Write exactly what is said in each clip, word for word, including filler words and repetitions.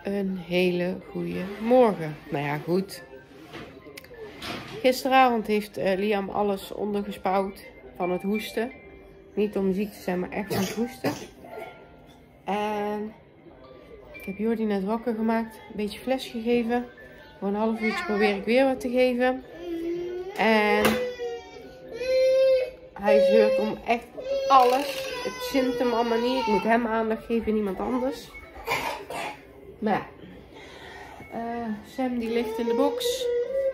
Een hele goede morgen. Nou ja, goed. Gisteravond heeft uh, Liam alles ondergespouwd van het hoesten. Niet om ziek te zijn, maar echt van het hoesten. En ik heb Jordi net wakker gemaakt. Een beetje fles gegeven. Voor een half uurtje probeer ik weer wat te geven. En hij zeurt om echt alles. Het zint hem allemaal niet. Ik moet hem aandacht geven, niemand anders. Maar ja. Uh, Sam die ligt in de box.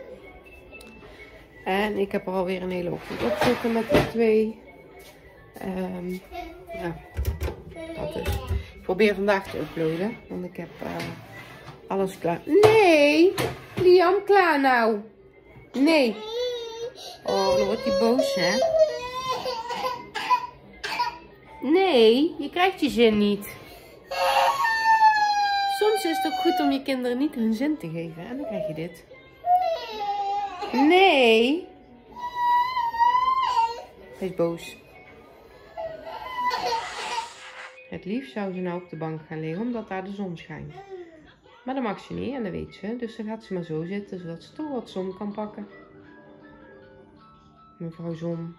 En ik heb er alweer een hele ochtend op zitten met de twee. Um, ja, dat dus. Ik probeer vandaag te uploaden. Want ik heb uh, alles klaar. Nee! Liam, klaar nou. Nee. Oh, dan wordt hij boos, hè? Nee, je krijgt je zin niet. Soms is het ook goed om je kinderen niet hun zin te geven. En dan krijg je dit. Nee. Hij is boos. Het liefst zou ze nou op de bank gaan liggen, omdat daar de zon schijnt. Maar dat mag ze niet en dat weet ze. Dus dan gaat ze maar zo zitten, zodat ze toch wat zon kan pakken. Mevrouw Zon.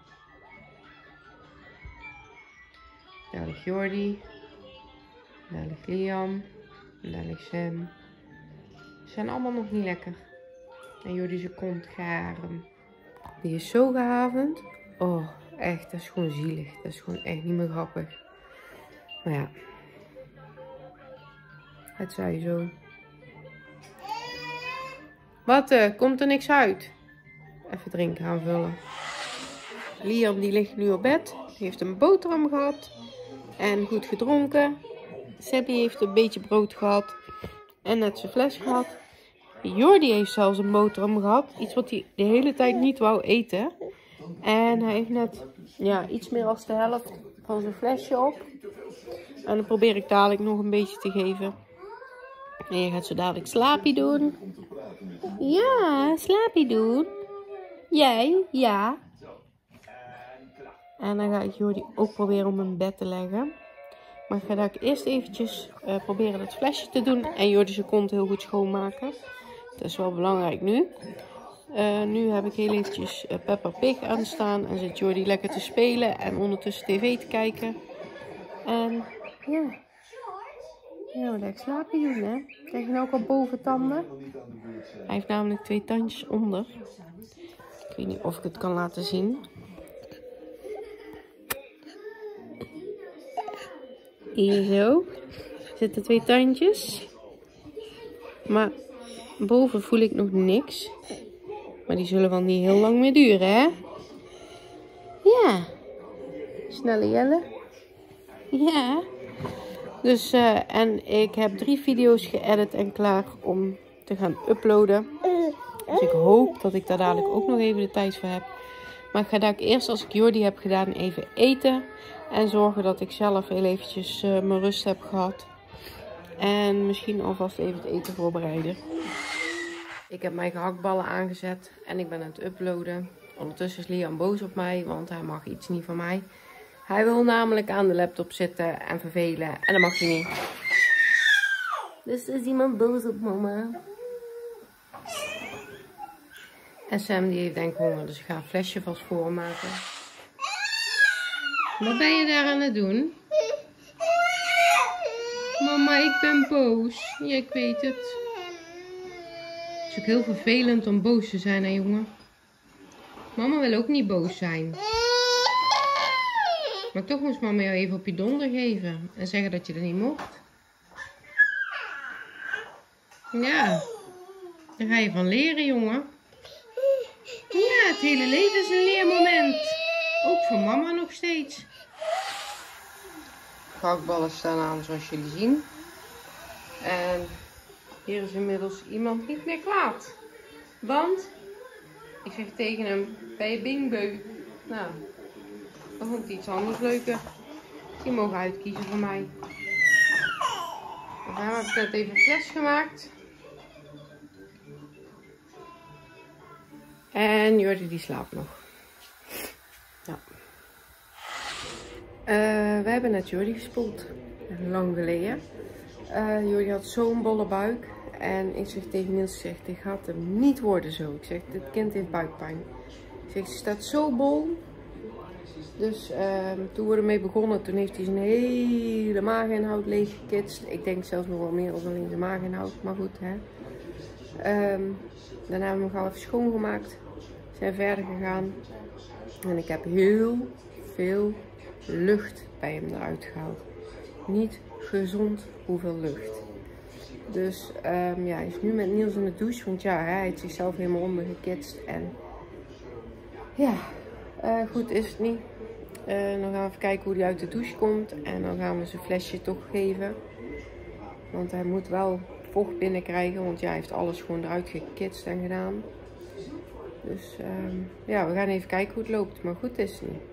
Daar ligt Jordi. Daar ligt Liam. En daar ligt Sam. Ze zijn allemaal nog niet lekker. En Jordi zijn kont garen. Die is zo gehavend. Oh, echt. Dat is gewoon zielig. Dat is gewoon echt niet meer grappig. Maar ja. Het zij zo. Wat? Uh, komt er niks uit? Even drinken aanvullen. Liam die ligt nu op bed. Die heeft een boterham gehad. En goed gedronken. Sebby heeft een beetje brood gehad. En net zijn fles gehad. Jordi heeft zelfs een boterham gehad. Iets wat hij de hele tijd niet wou eten. En hij heeft net ja, iets meer dan de helft van zijn flesje op. En dan probeer ik dadelijk nog een beetje te geven. En je gaat zo dadelijk slaapie doen. Ja, slaapie doen. Jij? Ja. En dan ga ik Jordi ook proberen om in bed te leggen. Maar ik ga daar eerst eventjes uh, proberen het flesje te doen. En Jordi zijn kont heel goed schoonmaken. Dat is wel belangrijk nu. Uh, nu heb ik heel eventjes uh, Peppa Pig aanstaan. En zit Jordi lekker te spelen. En ondertussen tv te kijken. En ja. Ja, lekker slaapje doen, hè. Krijg je nou ook al boventanden? Hij heeft namelijk twee tandjes onder. Ik weet niet of ik het kan laten zien. Hier zo. Er zitten twee tandjes. Maar boven voel ik nog niks. Maar die zullen wel niet heel lang meer duren, hè? Ja. Snelle Jelle. Ja. Dus, uh, en ik heb drie video's geëdit en klaar om te gaan uploaden. Dus ik hoop dat ik daar dadelijk ook nog even de tijd voor heb. Maar ik ga daar eerst, als ik Jordi heb gedaan, even eten. En zorgen dat ik zelf heel eventjes uh, mijn rust heb gehad. En misschien alvast even het eten voorbereiden. Ik heb mijn gehaktballen aangezet en ik ben aan het uploaden. Ondertussen is Liam boos op mij, want hij mag iets niet van mij. Hij wil namelijk aan de laptop zitten en vervelen en dat mag hij niet. Dus is iemand boos op mama. En Sam die heeft denk ik honger, dus ik ga een flesje vast voor maken. Wat ben je daar aan het doen? Mama, ik ben boos. Ja, ik weet het. Het is ook heel vervelend om boos te zijn, hè jongen? Mama wil ook niet boos zijn. Maar toch moest mama jou even op je donder geven. En zeggen dat je er niet mocht. Ja. Daar ga je van leren, jongen. Ja, het hele leven is een leermoment. Ook voor mama nog steeds. Gehaktballen staan aan, zoals jullie zien. En hier is inmiddels iemand niet meer kwaad. Want ik zeg tegen hem, ben je bingbeu? Nou, dan vond hij iets anders leuker. Die mogen uitkiezen voor mij. En daarom heb ik net even een fles gemaakt. En Jordi die slaapt nog. Ja. Uh, we hebben net Jordi gespoeld. Lang geleden. Uh, Jordi had zo'n bolle buik. En ik zeg tegen Niels, ik zeg, dit gaat hem niet worden zo. Ik zeg, dit kind heeft buikpijn. Ik zeg, ze staat zo bol. Dus uh, toen we ermee begonnen, toen heeft hij zijn hele maaginhoud leeggekitst. Ik denk zelfs nog wel meer dan alleen zijn maaginhoud, maar goed hè. Um, daarna hebben we hem gauw even schoongemaakt. Zijn verder gegaan. En ik heb heel veel lucht bij hem eruit gehaald. Niet gezond hoeveel lucht. Dus um, ja, hij is nu met Niels in de douche. Want ja, hij heeft zichzelf helemaal ondergekitst. En ja, uh, goed is het niet. Uh, dan gaan we even kijken hoe hij uit de douche komt. En dan gaan we zijn flesje toch geven. Want hij moet wel vocht binnenkrijgen. Want ja, hij heeft alles gewoon eruit gekitst en gedaan. Dus um, ja, we gaan even kijken hoe het loopt. Maar goed is het niet.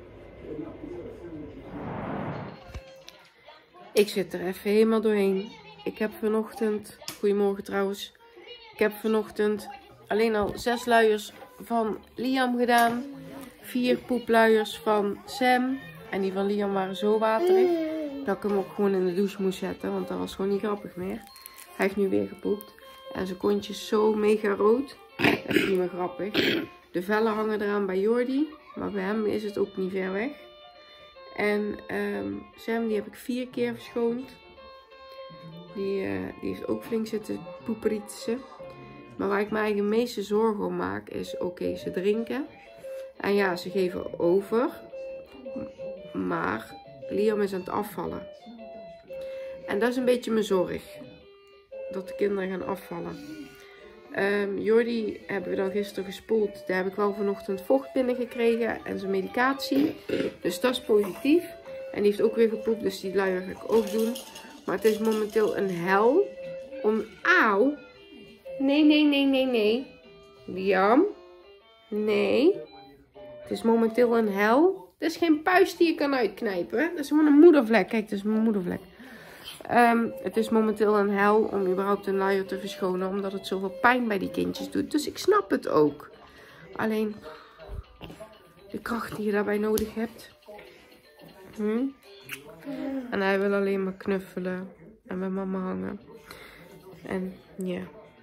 Ik zit er even helemaal doorheen. Ik heb vanochtend, goedemorgen trouwens. Ik heb vanochtend alleen al zes luiers van Liam gedaan. Vier poepluiers van Sam. En die van Liam waren zo waterig dat ik hem ook gewoon in de douche moest zetten. Want dat was gewoon niet grappig meer. Hij heeft nu weer gepoept. En zijn kontje is zo mega rood. Dat is niet meer grappig. De vellen hangen eraan bij Jordi. Maar bij hem is het ook niet ver weg. En um, Sam die heb ik vier keer verschoond. Die, uh, die heeft ook flink zitten poeperietsen. Maar waar ik me eigenlijk de meeste zorgen om maak is, oké, okay, ze drinken. En ja, ze geven over. Maar Liam is aan het afvallen. En dat is een beetje mijn zorg. Dat de kinderen gaan afvallen. Um, Jordi hebben we dan gisteren gespoeld. Daar heb ik wel vanochtend vocht binnengekregen. En zijn medicatie. Dus dat is positief. En die heeft ook weer gepoept. Dus die luier ga ik ook doen. Maar het is momenteel een hel. Om... Auw. Nee, nee, nee, nee, nee. Liam. Nee. Het is momenteel een hel. Het is geen puist die je kan uitknijpen. Dat is gewoon een moedervlek. Kijk, dat is mijn moedervlek. Um, het is momenteel een hel om überhaupt een luier te verschonen. Omdat het zoveel pijn bij die kindjes doet. Dus ik snap het ook. Alleen de kracht die je daarbij nodig hebt. Hm? En hij wil alleen maar knuffelen. En bij mama hangen. En ja.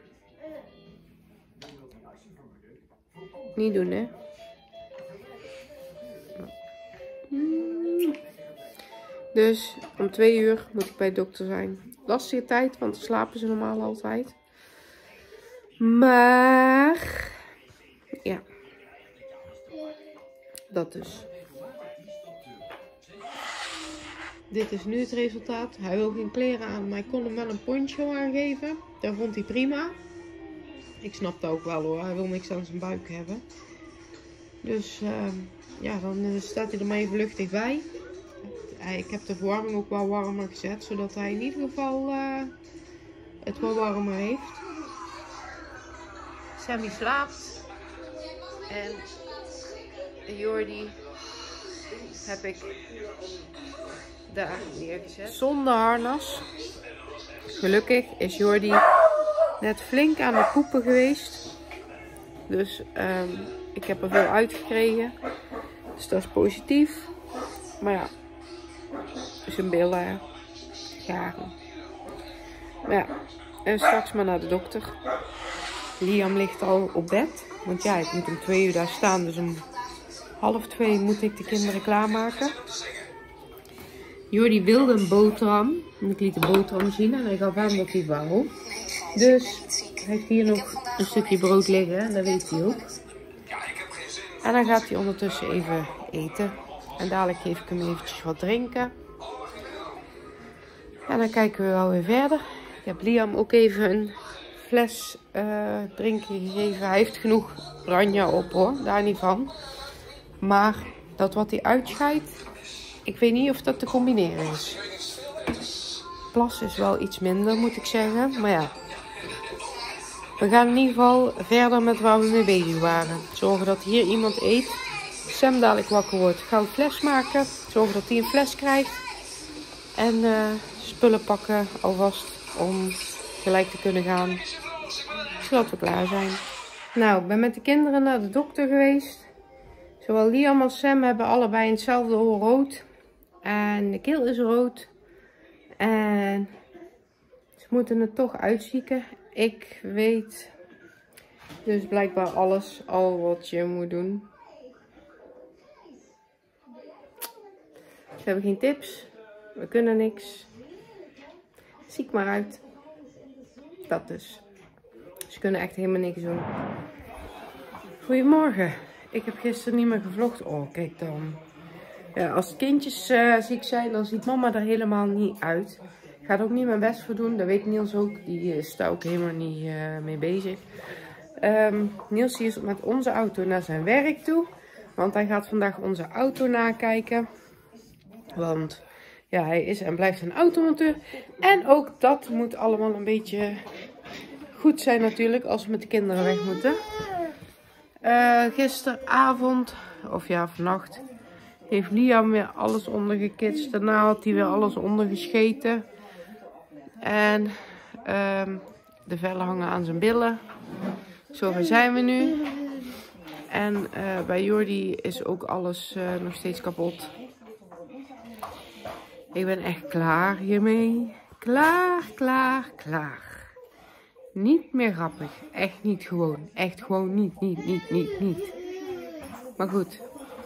Niet doen hè. Dus om twee uur moet ik bij de dokter zijn. Lastige tijd, want dan slapen ze normaal altijd. Maar ja, dat dus. Dit is nu het resultaat. Hij wil geen kleren aan, maar ik kon hem wel een poncho aangeven. Dat vond hij prima. Ik snap dat ook wel hoor. Hij wil niks aan zijn buik hebben. Dus uh, ja, dan staat hij er maar even luchtig bij. Ik heb de verwarming ook wel warmer gezet, zodat hij in ieder geval uh, het wel warmer heeft. Sammy slaapt. En Jordi heb ik daar neergezet. Zonder harnas. Gelukkig is Jordi net flink aan het poepen geweest. Dus um, ik heb er veel uitgekregen. Dus dat is positief. Maar ja. Zijn billen garen. Maar ja, en straks maar naar de dokter. Liam ligt al op bed. Want ja, ik moet om twee uur daar staan. Dus om half twee moet ik de kinderen klaarmaken. Jordi wilde een boterham. Ik liet de boterham zien en hij gaf aan dat hij wou. Dus hij heeft hier nog een stukje brood liggen. Dat weet hij ook. En dan gaat hij ondertussen even eten. En dadelijk geef ik hem eventjes wat drinken. En dan kijken we wel weer verder. Ik heb Liam ook even een fles uh, drinken gegeven. Hij heeft genoeg ranja op hoor, daar niet van. Maar dat wat hij uitscheidt, ik weet niet of dat te combineren is. Plas is wel iets minder moet ik zeggen. Maar ja, we gaan in ieder geval verder met waar we mee bezig waren. Zorgen dat hier iemand eet. Sam dadelijk wakker wordt, gauw een fles maken. Zorgen dat hij een fles krijgt. En uh, spullen pakken alvast om gelijk te kunnen gaan. Zodat we klaar zijn. Nou, ik ben met de kinderen naar de dokter geweest. Zowel Liam als Sam hebben allebei hetzelfde oor rood. En de keel is rood. En Ze moeten het toch uitzieken. Ik weet dus blijkbaar alles al wat je moet doen. Ze hebben geen tips. We kunnen niks. Ziek maar uit. Dat dus. Ze kunnen echt helemaal niks doen. Goedemorgen. Ik heb gisteren niet meer gevlogd. Oh, kijk dan. Ja, als kindjes uh, ziek zijn, dan ziet mama er helemaal niet uit. Ik ga er ook niet mijn best voor doen. Dat weet Niels ook. Die is daar ook helemaal niet uh, mee bezig. Um, Niels is met onze auto naar zijn werk toe. Want hij gaat vandaag onze auto nakijken. Want ja, hij is en blijft een automonteur. En ook dat moet allemaal een beetje goed zijn natuurlijk als we met de kinderen weg moeten. Uh, gisteravond, of ja vannacht, heeft Liam weer alles ondergekitst. Daarna had hij weer alles ondergescheten. En um, de vellen hangen aan zijn billen. Zover zijn we nu. En uh, bij Jordi is ook alles uh, nog steeds kapot. Ik ben echt klaar hiermee. Klaar, klaar, klaar. Niet meer grappig. Echt niet gewoon. Echt gewoon niet, niet, niet, niet, niet. Maar goed.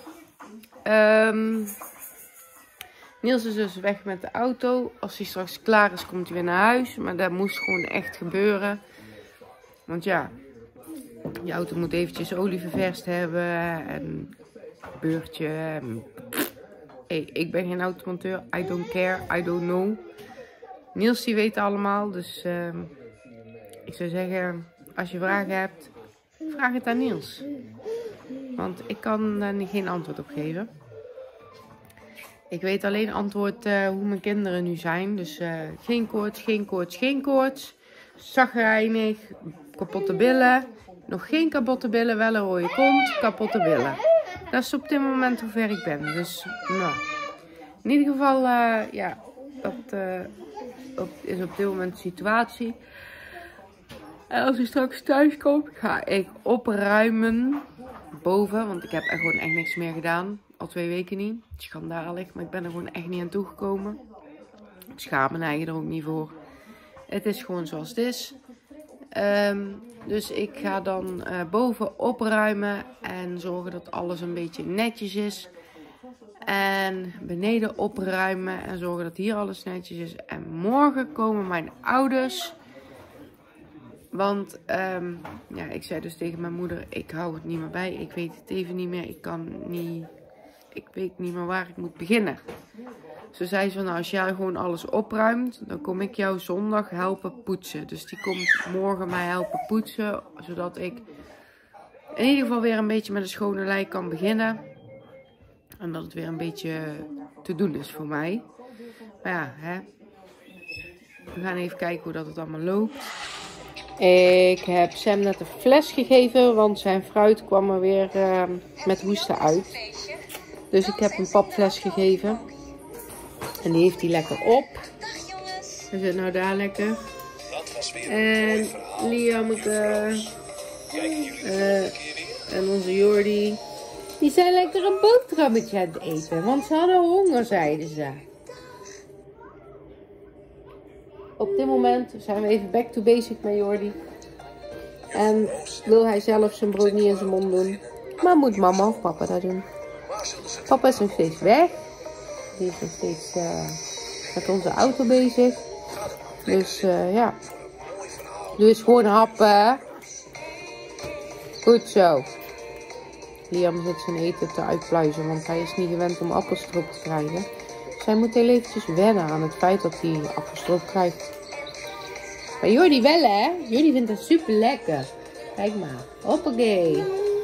Um, Niels is dus weg met de auto. Als hij straks klaar is, komt hij weer naar huis. Maar dat moest gewoon echt gebeuren. Want ja, je auto moet eventjes olie ververst hebben. En beurtje. En hey, ik ben geen automonteur. I don't care. I don't know. Niels die weet allemaal. Dus uh, ik zou zeggen, als je vragen hebt, vraag het aan Niels. Want ik kan daar geen antwoord op geven. Ik weet alleen antwoord uh, hoe mijn kinderen nu zijn. Dus uh, geen koorts, geen koorts, geen koorts. Chagrijnig, kapotte billen. Nog geen kapotte billen, wel een rode kont, kapotte billen. Dat is op dit moment hoe ver ik ben. Dus nou, in ieder geval, uh, ja, dat uh, op, is op dit moment de situatie. En als ik straks thuis kom, ga ik opruimen boven. Want ik heb er gewoon echt niks meer gedaan. Al twee weken niet. Schandalig, maar ik ben er gewoon echt niet aan toegekomen. Ik schaam me eigen er ook niet voor. Het is gewoon zoals het is. Um, dus ik ga dan uh, boven opruimen en zorgen dat alles een beetje netjes is. En beneden opruimen en zorgen dat hier alles netjes is. En morgen komen mijn ouders. Want um, ja, ik zei dus tegen mijn moeder, ik hou het niet meer bij. Ik weet het even niet meer. Ik kan niet, ik weet niet meer waar ik moet beginnen. Ze zei van, nou, als jij gewoon alles opruimt, dan kom ik jou zondag helpen poetsen. Dus die komt morgen mij helpen poetsen, zodat ik in ieder geval weer een beetje met een schone lei kan beginnen. En dat het weer een beetje te doen is voor mij. Maar ja, hè. We gaan even kijken hoe dat het allemaal loopt. Ik heb Sam net een fles gegeven, want zijn fruit kwam er weer uh, met hoesten uit. Dus ik heb een papfles gegeven. En die heeft hij lekker op. Hij zit nou daar lekker. En Liam uh, uh, en onze Jordi, die zijn lekker een boterhammetje aan het eten. Want ze hadden honger, zeiden ze. Op dit moment zijn we even back to basic met Jordi. En wil hij zelf zijn brood niet in zijn mond doen. Maar moet mama of papa dat doen. Papa is nog steeds weg. Die is nog steeds uh, met onze auto bezig. Dus uh, ja. Dus gewoon happen. Goed zo. Liam zit zijn eten te uitpluizen. Want hij is niet gewend om appelstroop te krijgen. Dus hij moet heel eventjes wennen aan het feit dat hij appelstroop krijgt. Maar Jordi wel hè. Jordi vindt het super lekker. Kijk maar. Hoppakee.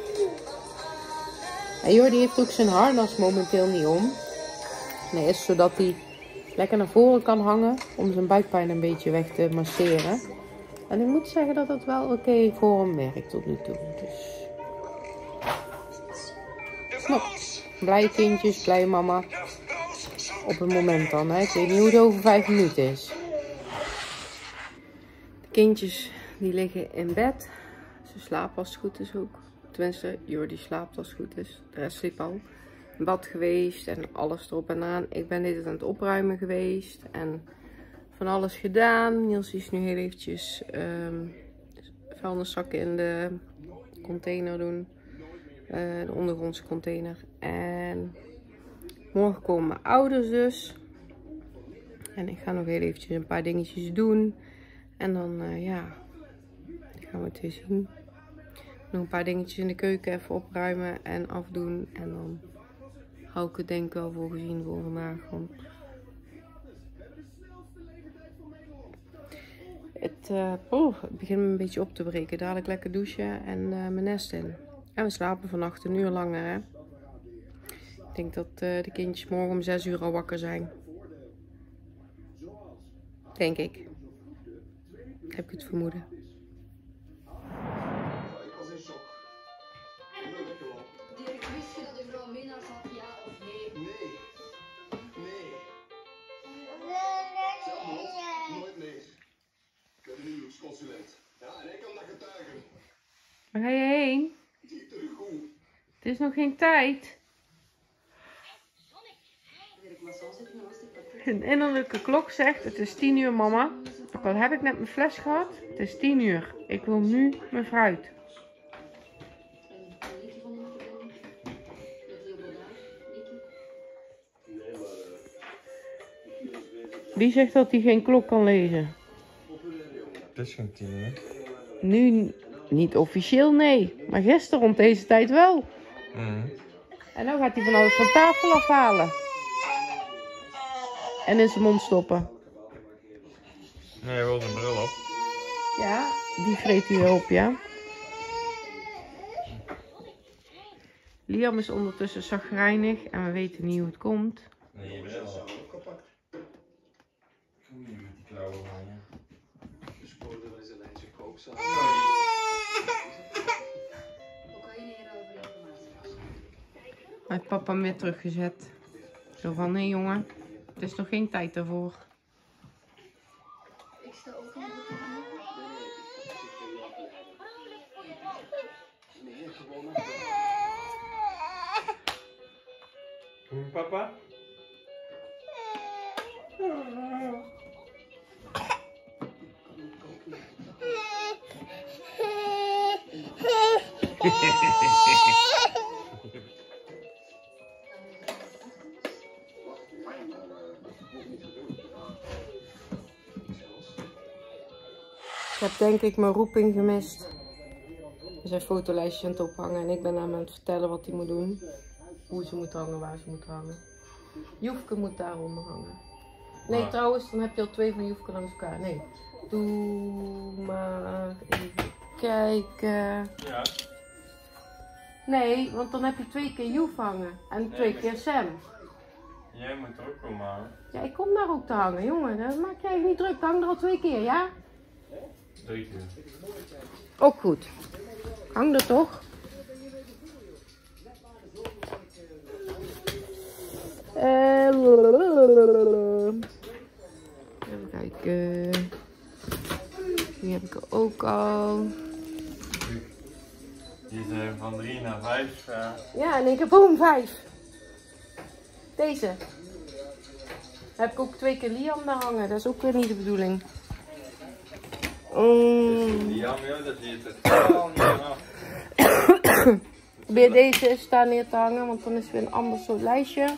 En Jordi heeft ook zijn harnas momenteel niet om. Nee, is zodat hij lekker naar voren kan hangen. Om zijn buikpijn een beetje weg te masseren. En ik moet zeggen dat het wel oké okay voor hem werkt tot nu toe. Dus. Nou, blije kindjes, blije mama. Op het moment dan. Hè. Ik weet niet hoe het over vijf minuten is. De kindjes die liggen in bed. Ze slapen als het goed is ook. Tenminste, Jordi slaapt als het goed is. De rest sliep al. Bad geweest en alles erop en aan. Ik ben dit aan het opruimen geweest. En van alles gedaan. Niels is nu heel eventjes um, vuilniszakken in de container doen. Uh, de ondergrondse container. En morgen komen mijn ouders dus. En ik ga nog heel eventjes een paar dingetjes doen. En dan, uh, ja, dan gaan we het weer zien. Nog een paar dingetjes in de keuken even opruimen en afdoen. En dan hou ik het denk ik wel voor gezien voor vandaag. Want het, uh, oh, het begint me een beetje op te breken. Dadelijk lekker douchen en uh, mijn nest in. En we slapen vannacht een uur langer, hè. Ik denk dat uh, de kindjes morgen om zes uur al wakker zijn. Denk ik. Heb ik het vermoeden. Dirk, wist je dat de vrouw minnaar zat, ja of nee? Nee. Nee. Zelf nog, nooit meer. Ik ben een huwelijksconsulent. Ja, en ik kan dat getuigen. Waar ga je heen? Die terug goed. Het is nog geen tijd. Een innerlijke klok zegt, het is tien uur mama. Ook al heb ik net mijn fles gehad, het is tien uur. Ik wil nu mijn fruit. Wie zegt dat hij geen klok kan lezen? Het is geen tien uur. Nu niet officieel, nee. Maar gisteren rond deze tijd wel. Mm. En nu gaat hij van alles van tafel afhalen. En in zijn mond stoppen. Nee, hij wil zijn bril op. Ja, die vreet hij weer op, ja. Liam is ondertussen chagrijnig en we weten niet hoe het komt. Nee, je bril is opgepakt. Kom hier met die klauwen van je. De sporen wel eens een lijntje kookzaal. Hij heeft papa hem weer teruggezet. Zo van, nee jongen, het is nog geen tijd daarvoor. Ik sta ook in de Nee, gewoon Kom je papa? Ik heb denk ik mijn roeping gemist. We zijn fotolijstjes aan het ophangen en ik ben aan het vertellen wat hij moet doen. Hoe ze moet hangen, waar ze moet hangen. Joefke moet daaronder hangen. Nee, Waar? trouwens, dan heb je al twee van Joefke langs elkaar. Nee, doe maar even kijken. Ja. Nee, want dan heb je twee keer Joef hangen en twee maar- keer Sam. Jij moet er ook komen halen. Ja, ik kom daar ook te hangen, jongen. Dat maak jij niet druk. Ik hang er al twee keer, ja? Drie keer. Ook goed. Ik hang er toch? Uh, even kijken. Die heb ik er ook al. Die zijn van drie naar vijf. Uh... Ja, en ik heb boom vijf. Deze. Heb ik ook twee keer Liam daar hangen. Dat is ook weer niet de bedoeling. Um, Liam, ja, dat ziet er totaal niet af. Probeer deze eens daar neer te hangen, want dan is het weer een ander soort lijstje.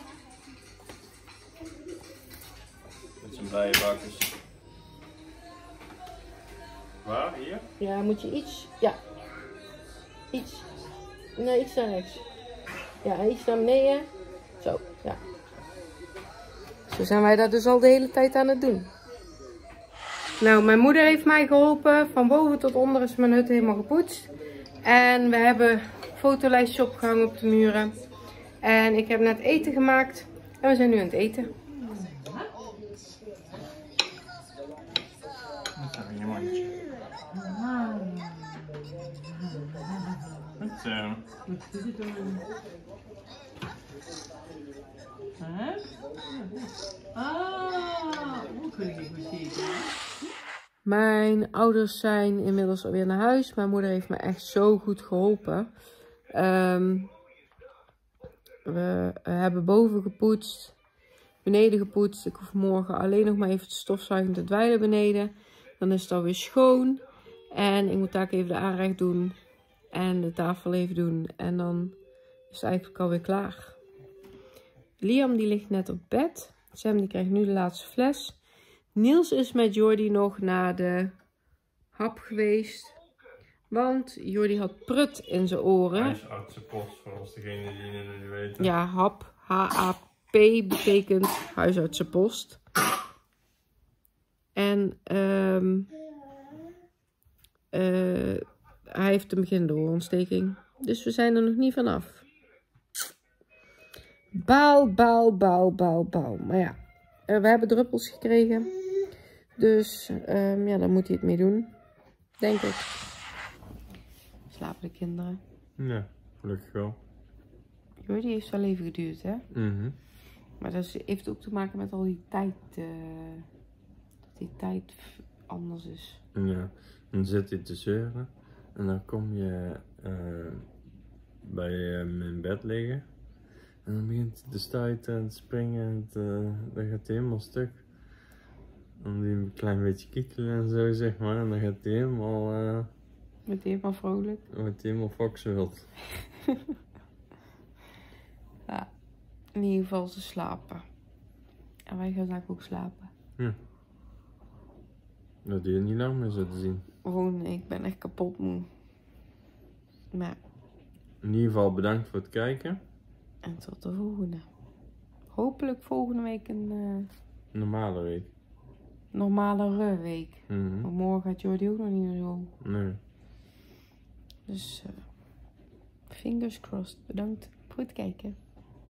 Met zijn bijenbakkers. Waar? Hier? Ja, moet je iets. Ja. Iets. Nee, iets naar rechts. Ja, en iets naar beneden. Zo, ja. Zo zijn wij dat dus al de hele tijd aan het doen. Nou, mijn moeder heeft mij geholpen. Van boven tot onder is mijn hut helemaal gepoetst. En we hebben fotolijstjes opgehangen op de muren. En ik heb net eten gemaakt. En we zijn nu aan het eten. Dat is een mandje. Goed zo. Ah, hoe kun ik het zien? Mijn ouders zijn inmiddels alweer naar huis. Mijn moeder heeft me echt zo goed geholpen. Um, we hebben boven gepoetst. beneden gepoetst. Ik hoef morgen alleen nog maar even te stofzuigen, te dweilen beneden. Dan is het alweer schoon. En ik moet daar even de aanrecht doen. En de tafel even doen. En dan is het eigenlijk alweer klaar. Liam die ligt net op bed. Sam die krijgt nu de laatste fles. Niels is met Jordi nog naar de hap geweest. Want Jordi had prut in zijn oren. Huisartsenpost, voor ons degene die het niet weten. Ja, hap. H A P betekent huisartsenpost. En um, uh, hij heeft een beginnende oorontsteking. Dus we zijn er nog niet vanaf. Bouw, bouw, bouw, bouw, bouw. Maar ja, uh, we hebben druppels gekregen. Dus um, ja, daar moet hij het mee doen. Denk ik. Slapen de kinderen? Ja, gelukkig wel. Jordi heeft wel even geduurd, hè? Mm-hmm. Maar dat heeft ook te maken met al die tijd. Uh, dat die tijd anders is. Ja, dan zit hij te zeuren. En dan kom je uh, bij hem in bed liggen. En dan begint hij te stuiten en te springen. En te, dan gaat hij helemaal stuk. Dan doet hij een klein beetje kietelen en zo, zeg maar. En dan gaat hij helemaal... Uh, Wordt hij helemaal vrolijk? Dan wordt hij helemaal foxwild. Ja, in ieder geval ze slapen. En wij gaan eigenlijk ook slapen. Ja. Dat duurt niet lang meer zo te zien. Gewoon, ik ben echt kapot moe. Maar... In ieder geval bedankt voor het kijken. En tot de volgende. Hopelijk volgende week een... Uh, normale week. Normalere week. Mm-hmm. Want morgen gaat Jordi ook nog niet naar school. Nee. Dus... Uh, fingers crossed. Bedankt voor het kijken.